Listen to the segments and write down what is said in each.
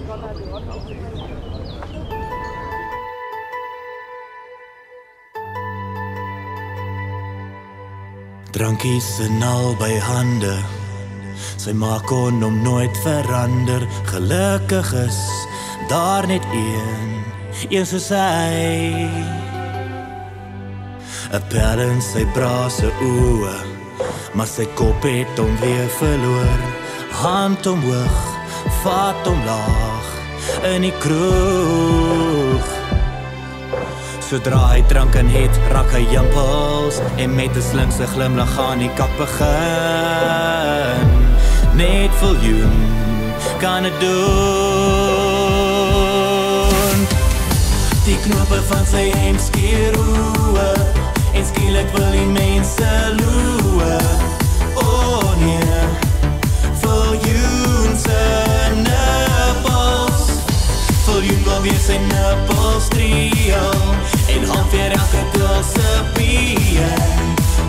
Drankies in albei hande, sy maak kon om nooit verander. Gelukkig is daar net een soos hy. 'n Pel in sy brase oë, maar sy kop het hom weer verloor. Hand omhoog, vat hom laag in die kroeg. Sodra hy drank en het, raak hy jampels en met 'n slinkse glimlach aan die kak begin. Net viljoen kan het doen. Die knope van sy hemd skeer oë en skielik wil die mense loe. Oh nee, viljoen sy nippels. Viljoen wil weer sy nippels triel en hand weer elke girl se pien.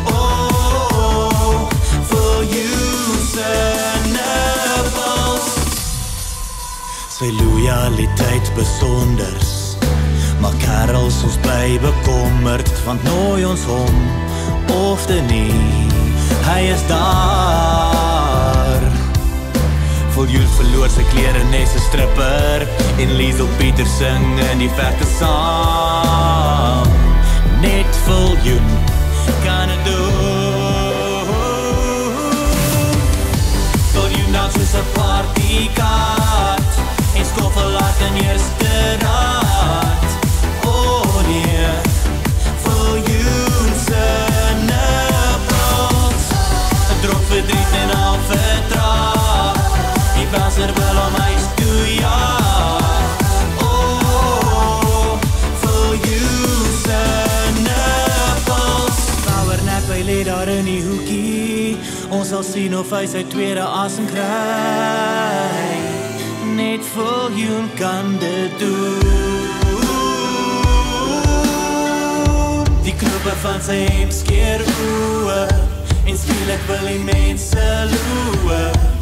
Oh, viljoen sy nippels. Sy loyaliteit besonders, maar kerels ons bly bekommerd, want nooi ons hom of te nie, hy is daar. Viljoen verloor sy klere nes 'n stripper en Liesel Pieter sing in die verte saam. Net viljoen kan het doen. Viljoen dans soos 'n partykaart en skoffel laat in eerste raad. Oh nee, viljoen sy nippels, 'n drop verdriet en al vertraag. Die baser wil om huis toe jaag. Oh, viljoen sy nippels. Powernap, hy lê daar in die hoekie. Ons sal sien of hy sy tweede asem kry. Net viljoen kan dit doen. Die knope van sy hemd skeer oë en skielik wil die mense loe.